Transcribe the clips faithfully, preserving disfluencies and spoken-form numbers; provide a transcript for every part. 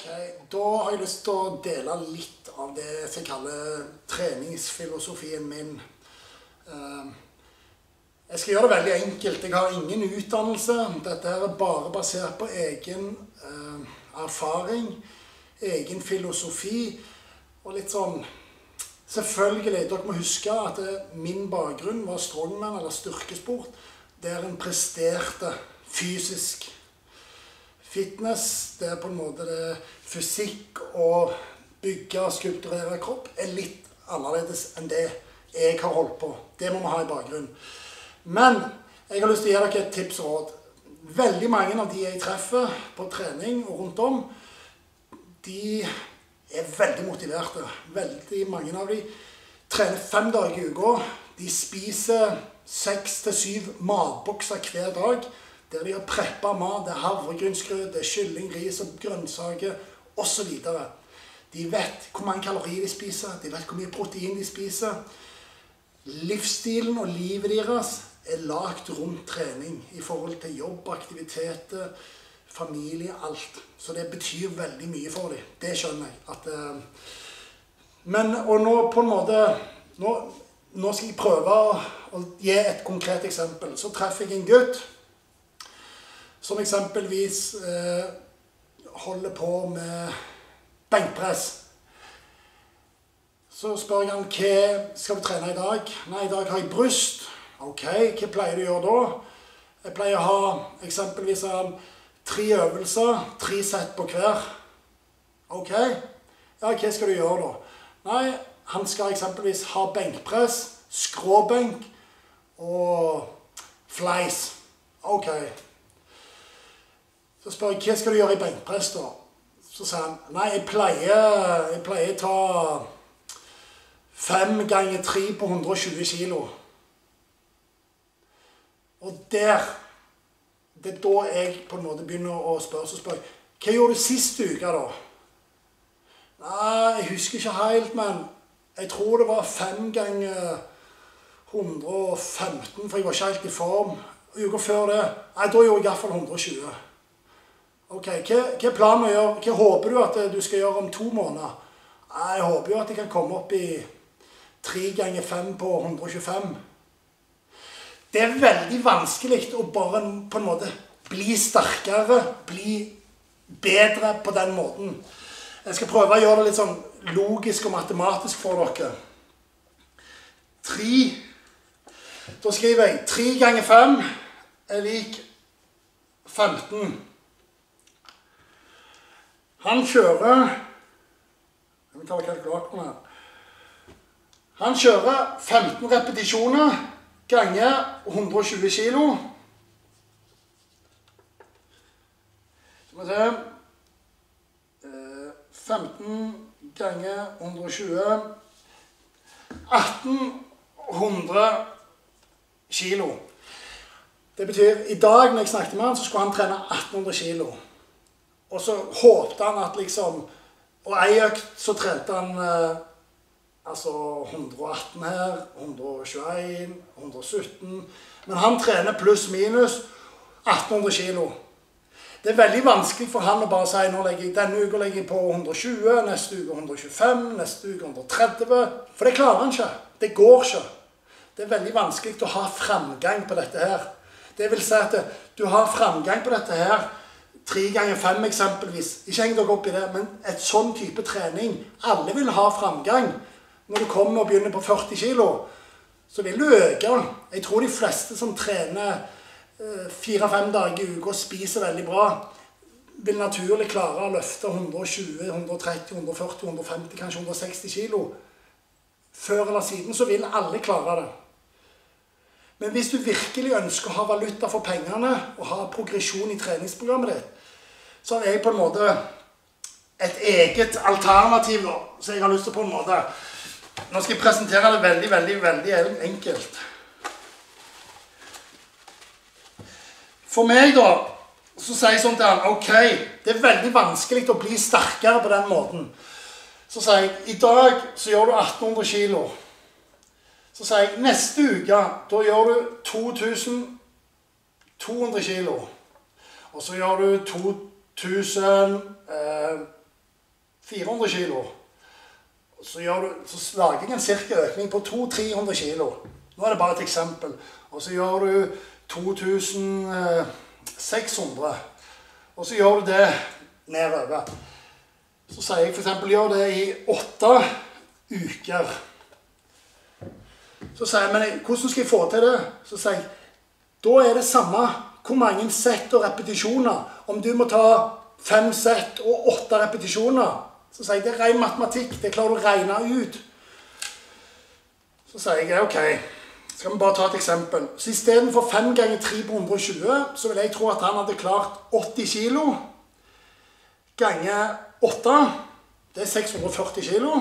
Ok, da har jeg lyst til å dele litt av det som jeg kaller treningsfilosofien min. Jeg skal gjøre det veldig enkelt. Jeg har ingen utdannelse. Dette er bare basert på egen erfaring, egen filosofi, og litt sånn. Selvfølgelig, dere må huske at min bakgrunn var strongman eller styrkesport, der en presterte fysisk. Fitness, det er på en måte det fysikk og bygge og skulpturere kropp, er litt annerledes enn det jeg har holdt på. Det må vi ha i bakgrunn. Men jeg har lyst til å gi dere et tips og råd. Veldig mange av de jeg treffer på trening og rundt om, de er veldig motiverte. Veldig mange av de trener fem dager i uka. De spiser seks til syv matbokser hver dag, der de har preppet mat. Det er havregrynsgrøt, det er kylling, ris og grønnsaker, og så videre. De vet hvor mange kalorier de spiser, de vet hvor mye protein de spiser. Livsstilen og livet deres er lagt rundt trening i forhold til jobb, aktiviteter, familie, alt. Så det betyr veldig mye for dem. Det skjønner jeg. At, uh... Men, og nå på en måte, nå, nå skal jeg prøve å, å gi et konkret eksempel. Så treffer jeg en gutt, som eksempelvis uh, holder på med benkpress. Så spør jeg han, hva skal du trene i dag? Nei, i dag har jeg bryst. Ok, hva pleier du å gjøre da? Jeg pleier å ha eksempelvis um, tre øvelser, tre sett på hver. Ok, ja, hva skal du gjøre da? Nei, han skal eksempelvis ha benkpress, skråbenk og fleis. Ok. Så spør jeg, hva skal du gjøre i benkpress da? Så sier han, nei, jeg pleier, jeg pleier å ta fem ganger tre på hundre og tjue kilo. Og der, det er da jeg på en måte begynner å spørre, så spør jeg, hva gjorde du sist uke da? Nei, jeg husker ikke helt, men jeg tror det var fem ganger hundre og femten, for jeg var ikke helt i form. Uker før det, nei, da gjorde jeg i hvert fall hundre og tjue. Ok, hva, hva er planen å gjøre? Hva håper du at du skal gjøre om to måneder? Nei, jeg håper jo at jeg kan komme opp i tre ganger fem på hundre og tjuefem. Det er veldig vanskelig å bare på en måte bli sterkere, bli bedre på den måten. Jeg skal prøve å gjøre det litt sånn logisk og matematisk for dere. Tre, da skriver jeg tre ganger fem er lik femten. Han kjører, jeg vil ta kalkulatoren her, han kjører femten repetisjoner ganger hundre og tjue kilo. Så må vi se, femten ganger hundre og tjue, atten hundre kilo. Det betyr, i dag når jeg snakket med han, så skulle han trene atten hundre kilo. Og så håpte han at liksom, og ei økt så trente han eh, altså hundre og atten her, hundre og tjueen, hundre og sytten. Men han trener pluss minus atten hundre kilo. Det er veldig vanskelig for han å bare si, nå legger jeg, denne uka legger jeg på hundre og tjue, neste uke hundre og tjuefem, neste uke hundre og tretti. For det klarer han ikke. Det går ikke. Det er veldig vanskelig å ha fremgang på dette her. Det vil si at du har fremgang på dette her, tre ganger fem eksempelvis. Ikke heng dere opp i det, men et sånn type trening, alle vil ha fremgang. Når du kommer og begynner på førti kilo, så vil du øke. Jeg tror de fleste som trener fire-fem dager i uka og spiser veldig bra, vil naturlig klare å løfte hundre og tjue, hundre og tretti, hundre og førti, hundre og femti, kanskje hundre og seksti kilo. Før eller siden så vil alle klare det. Men hvis du virkelig ønsker å ha valuta for pengene og ha progresjon i treningsprogrammet ditt, så er jeg på en måte et eget alternativ da, så jeg har lyst til på en måte. Nå skal jeg presentere det veldig, veldig, veldig enkelt. For meg da, så sier jeg sånn til han, ok, det er veldig vanskelig å bli sterkere på den måten. Så sier jeg, i dag så gjør du atten hundre kilo. Så sier jeg, neste uke, da gjør du to tusen to hundre kilo. Og så gjør du to tusen fire hundre kilo. Så, gjør du, så lager jeg en cirka økning på to til tre hundre kilo. Nå er det bare et eksempel. Og så gjør du to tusen seks hundre. Og så gjør du det nedover. Så sier jeg for eksempel, gjør det i åtte uker. Så sier jeg, men hvordan skal jeg få til det? Så sier jeg, da er det samme hvor mange sett og repetisjoner. Om du må ta fem sett og åtte repetisjoner, så sier jeg, det er ren matematikk, det klarer du å regne ut. Så sier jeg, ok, skal vi bare ta et eksempel. Så i stedet for fem ganger tre på hundre og tjue, så vil jeg tro at han hadde klart åtti kilo. Ganger åtte, det er seks hundre og førti kilo.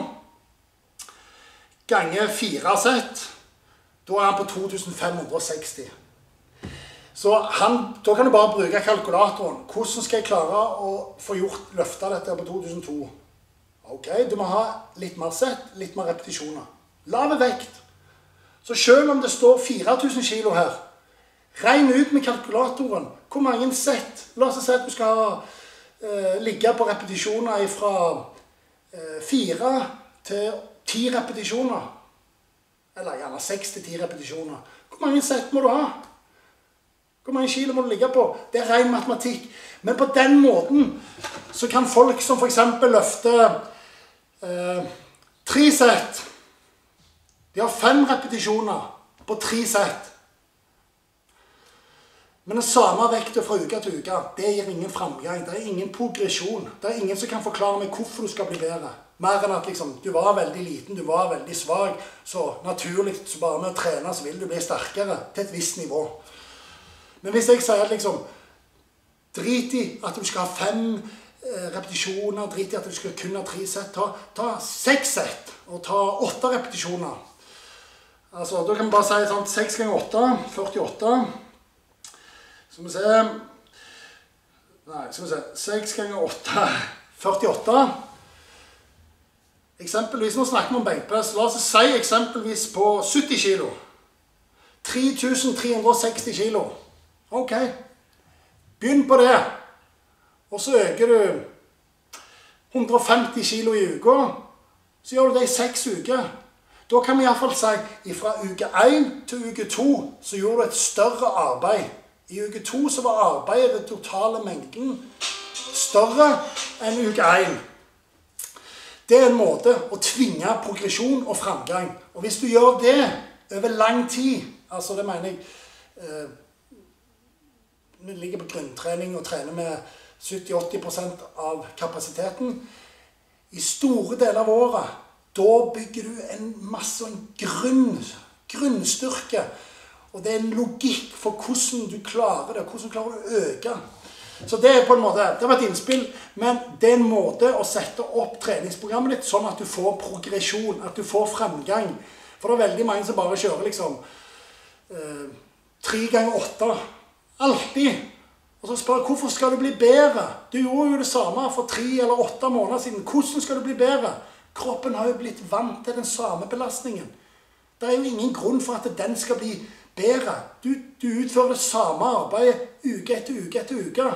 Ganger fire sett, da er han på to tusen fem hundre og seksti. Så han, da kan du bare bruke kalkulatoren. Hvordan skal jeg klare å få gjort løftet dette på to tusen to? Ok, du må ha litt mer sett, litt mer repetisjoner. Lave vekt. Så selv om det står fire tusen kilo her, regn ut med kalkulatoren hvor mange sett. La oss si at du skal eh, ligge på repetisjoner fra eh, fire til ti repetisjoner. Eller gjerne seks til ti repetisjoner. Hvor mange sett må du ha? Hvor mange kilo må du ligge på? Det er ren matematikk. Men på den måten så kan folk som for eksempel løfter eh, tre sett. De har fem repetisjoner på tre sett. Men den samme vekten fra uke til uke, det gir ingen framgang. Det er ingen progresjon. Det er ingen som kan forklare meg hvorfor du skal bli bedre. Mer enn at liksom, du var veldig liten, du var veldig svag, så naturlig så bare med å trene så vil du bli sterkere til et visst nivå. Men hvis jeg sier liksom, drit i at du skal ha fem eh, repetisjoner, drit i at du skal kun ha tre sett, ta, ta seks sett og ta åtte repetisjoner. Altså, da kan vi bare si sånn, seks ganger åtte, førtiåtte. Skal vi se, nei, skal vi se, seks ganger åtte, førtiåtte. Eksempelvis, nå snakker vi om benkpress, la oss si eksempelvis på sytti kilo. tre tusen tre hundre og seksti kilo. Ok, begynn på det. Og så øker du hundre og femti kilo i uka, så gjør du det i seks uker. Da kan vi i hvert fall si, fra uke én til uke to, så gjorde du et større arbeid. I uke to så var arbeidet, den totale mengden, større enn uke én. Det er en måte å tvinge progresjon og framgang. Og hvis du gjør det over lang tid, altså det mener jeg, eh, vi ligger på grunntrening og trener med sytti til åtti prosent av kapasiteten. I store deler av året, da bygger du en masse en grunn, grunnstyrke. Og det er en logikk for hvordan du klarer det, hvordan du klarer å øke. Så det er på en måte, det var et innspill, men det er en måte å sette opp treningsprogrammet ditt sånn at du får progresjon, at du får fremgang. For det er veldig mange som bare kjører liksom eh, tre ganger åtte. Alltid. Og så spør jeg, hvorfor skal du bli bedre? Du gjorde jo det samme for tre eller åtte måneder siden. Hvordan skal du bli bedre? Kroppen har jo blitt vant til den samme belastningen. Det er jo ingen grunn for at den skal bli bedre. Du, du utfører det samme arbeidet uke etter uke etter uke.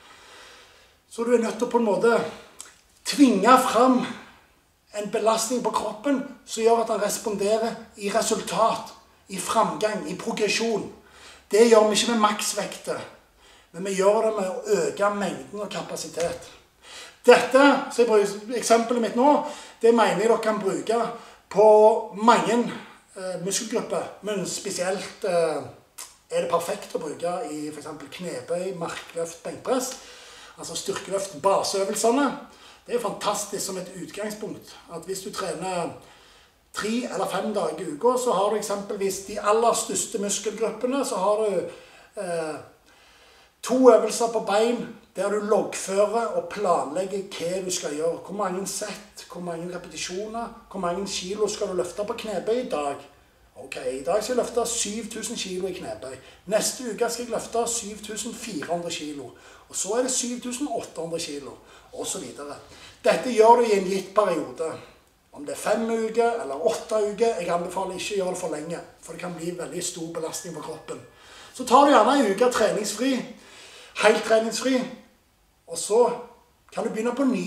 Så du er nødt til å på en måte tvinge fram en belastning på kroppen som gjør at den responderer i resultat, i framgang, i progresjon. Det gjør vi ikke med maksvekter, men vi gjør det med å øke mengden og kapasitet. Dette, så jeg bruker eksempelet mitt nå, det mener jeg dere kan bruke på mange eh, muskelgrupper, men spesielt eh, er det perfekt å bruke i for eksempel knebøy, markløft, benkpress, altså styrkeløft, baseøvelsene. Det er fantastisk som et utgangspunkt, at hvis du trener tre eller fem dager i uka, så har du eksempelvis de aller største muskelgruppene, så har du eh, to øvelser på bein, der du loggfører og planlegger hva du skal gjøre. Hvor mange sett, hvor mange repetisjoner, hvor mange kilo skal du løfte på knebøy i dag? Ok, i dag skal jeg løfte syv tusen kilo i knebøy. Neste uke skal jeg løfte syv tusen fire hundre kilo. Og så er det syv tusen åtte hundre kilo, og så videre. Dette gjør du i en gitt periode. Om det er fem uker eller åtte uker, jeg anbefaler ikke å gjøre det for lenge, for det kan bli veldig stor belastning på kroppen. Så tar du gjerne en uke treningsfri, helt treningsfri, og så kan du begynne på ny.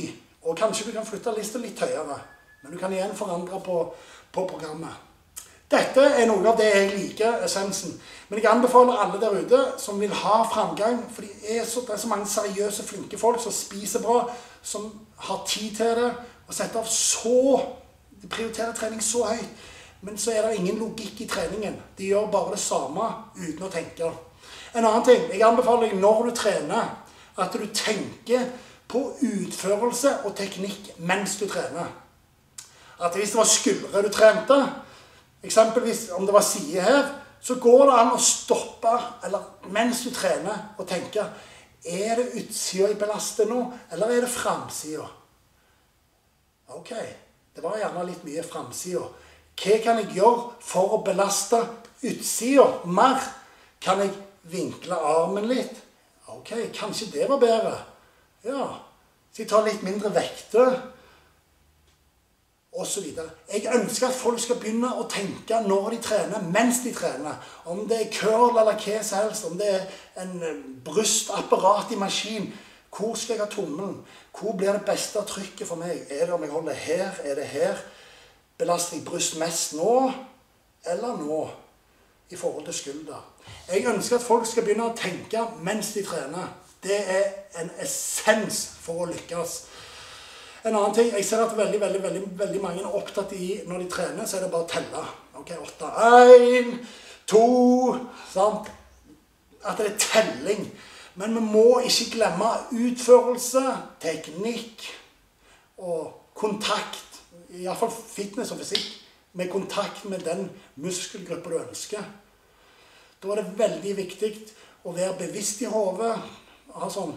Og kanskje du kan flytte lista litt høyere, men du kan igjen forandre på, på programmet. Dette er noe av det jeg liker, essensen. Men jeg anbefaler alle der ute som vil ha framgang, for det er så, det er så mange seriøse, flinke folk som spiser bra, som har tid til det, og setter av så, de prioriterer trening så høyt, men så er det ingen logikk i treningen. De gjør bare det samme uten å tenke. En annen ting, jeg anbefaler deg når du trener, at du tenker på utførelse og teknikk mens du trener. At hvis det var skuldre du trente, eksempelvis om det var side her, så går det an å stoppe, eller mens du trener, og tenke, er det utsida jeg belaster nå, eller er det framsida? Ok, det var gjerne litt mye framsida. Hva kan jeg gjøre for å belaste utsida mer? Kan jeg vinkle armen litt? Ok, kanskje det var bedre. Ja, så jeg tar litt mindre vekter, og så videre. Jeg ønsker at folk skal begynne å tenke når de trener, mens de trener. Om det er curl eller hva som helst, om det er en brystapparat i maskin. Hvor skal jeg ha tommelen? Hvor blir det beste trykket for meg? Er det om jeg holder her? Er det her? Belaster jeg bryst mest nå? Eller nå? I forhold til skulder. Jeg ønsker at folk skal begynne å tenke mens de trener. Det er en essens for å lykkes. En annen ting, jeg ser at veldig, veldig, veldig, veldig mange er opptatt i når de trener, så er det bare å telle. Ok, åtte, en, to, sant? At det er telling. Men vi må ikke glemme utførelse, teknikk og kontakt. I hvert fall fitness og fysikk, med kontakt med den muskelgruppen du ønsker. Da er det veldig viktig å være bevisst i hodet, ha sånn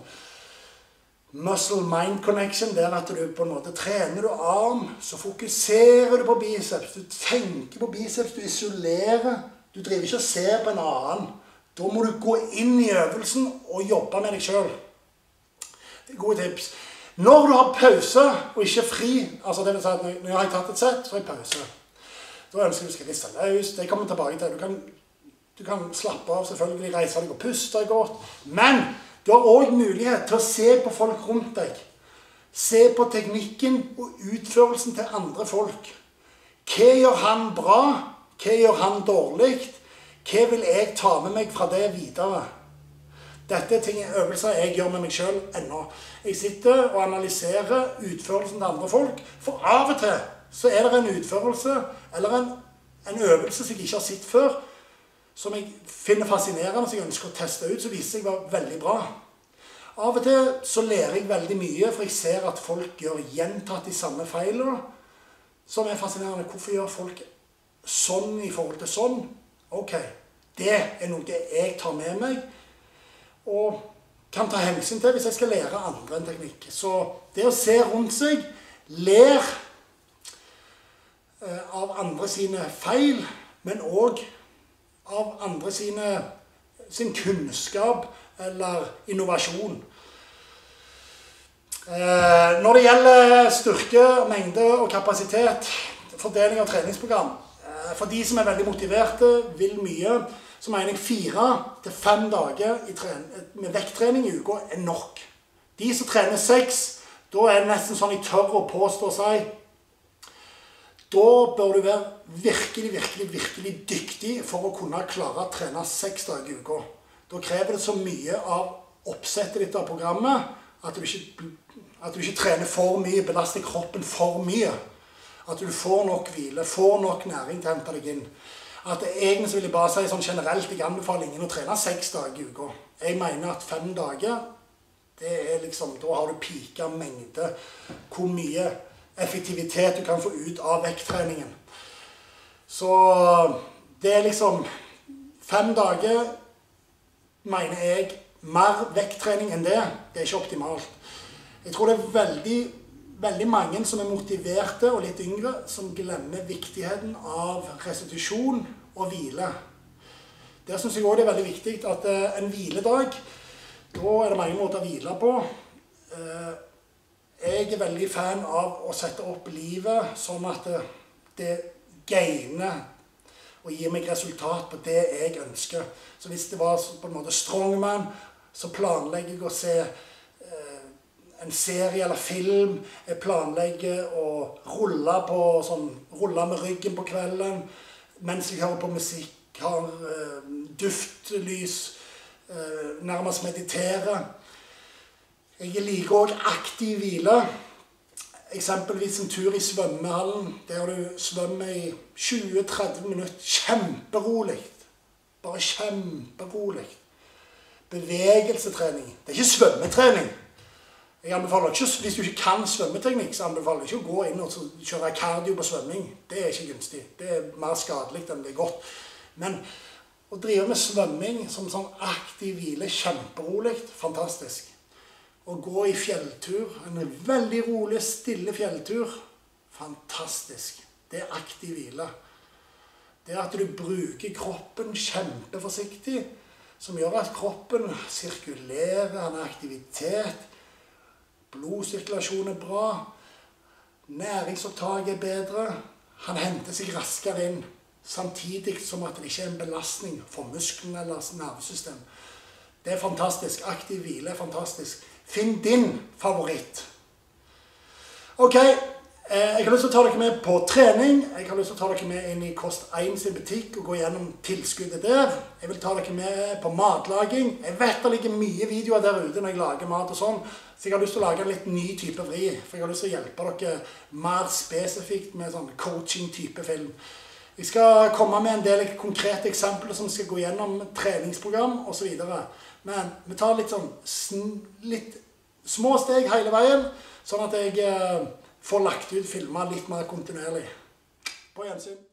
muscle-mind connection, der at du på en måte trener du arm, så fokuserer du på biceps, du tenker på biceps, du isolerer, du driver ikke og ser på en annen. Da må du gå inn i øvelsen og jobbe med deg selv. Det er gode tips. Når du har pause og ikke fri, altså det vil si at når jeg har tatt et sett, så har jeg pause. Da ønsker du skal riste løs, det kommer tilbake til. Du kan, du kan slappe av, selvfølgelig reise deg og puste godt, men du har også mulighet til å se på folk rundt deg. Se på teknikken og utførelsen til andre folk. Hva gjør han bra? Hva gjør han dårlig? Hva vil jeg ta med meg fra det videre? Dette er ting, øvelser jeg gjør med meg selv ennå. Jeg sitter og analyserer utførelsen til andre folk, for av og til så er det en utførelse eller en, en øvelse som jeg ikke har sett før, som jeg finner fascinerende, som jeg ønsker å teste ut, så viser jeg var veldig bra. Av og til så lærer jeg veldig mye, for jeg ser at folk gjør gjentatt de samme feilene, som er fascinerende. Hvorfor gjør folk sånn i forhold til sånn? Ok, det er noe jeg tar med meg, og kan ta hensyn til hvis jeg skal lære andre en teknikk. Så det å se rundt seg, ler av andre sine feil, men også av andre sine, sin kunnskap eller innovasjon. Eh, når det gjelder styrke, mengde og kapasitet, fordeling av treningsprogram, eh, for de som er veldig motiverte, vil mye, så mener jeg fire til fem dager i med vekttrening i uka er nok. De som trener seks, da er det nesten sånn jeg tør å påstå seg, da bør du være virkelig, virkelig, virkelig dyktig for å kunne klare å trene seks dager i uka. Da krever det så mye av oppsettet ditt av programmet at du ikke, at du ikke trener for mye, belaster kroppen for mye. At du får nok hvile, får nok næring til å hente deg inn. At det egentlig vil jeg bare si sånn generelt, jeg anbefaler ingen å trene seks dager i uka. Jeg mener at fem dager, det er liksom, da har du pika mengde hvor mye effektivitet du kan få ut av vekttreningen. Så det er liksom fem dager, mener jeg, mer vekttrening enn det. Det er ikke optimalt. Jeg tror det er veldig, veldig mange som er motiverte og litt yngre, som glemmer viktigheten av restitusjon og hvile. Der synes jeg også det er veldig viktig at en hviledag, da er det mange måter å hvile på. Jeg er veldig fan av å sette opp livet sånn at det, det gainer og gir meg resultat på det jeg ønsker. Så hvis det var på en måte strongman, så planlegger jeg å se eh, en serie eller film. Jeg planlegger å rulle, på, sånn, rulle med ryggen på kvelden mens jeg hører på musikk, har eh, duftlys, eh, nærmest mediterer. Jeg liker også aktiv hvile. Eksempelvis en tur i svømmehallen, der du svømmer i tjue til tretti minutter, kjemperolig. Bare kjemperolig. Bevegelsetrening. Det er ikke svømmetrening. Jeg anbefaler ikke, hvis du ikke kan svømmeteknikk, så anbefaler jeg ikke å gå inn og kjøre kardio på svømming. Det er ikke gunstig. Det er mer skadelig enn det er godt. Men å drive med svømming som sånn aktiv hvile, kjemperolig, fantastisk. Å gå i fjelltur, en veldig rolig, stille fjelltur, fantastisk. Det er aktiv hvile. Det er at du bruker kroppen kjempeforsiktig, som gjør at kroppen sirkulerer, han har aktivitet, blodsirkulasjon er bra, næringsopptaket er bedre, han henter seg raskere inn, samtidig som at det ikke er en belastning for musklene eller nervesystem. Det er fantastisk. Aktiv hvile er fantastisk. Finn din favoritt. Ok, jeg har lyst til å ta dere med på trening. Jeg har lyst til å ta dere med inn i Kost én sin butikk og gå gjennom tilskuddet der. Jeg vil ta dere med på matlaging. Jeg vet det ligger mye videoer der ute når jeg lager mat og sånn, så jeg har lyst til å lage en litt ny type vri, for jeg har lyst til å hjelpe dere mer spesifikt med sånn coaching-type film. Jeg skal komme med en del konkrete eksempler som skal gå gjennom treningsprogram og så videre. Men vi tar litt sånn litt små steg hele veien, sånn at jeg får lagt ut filmer litt mer kontinuerlig. På gjensyn.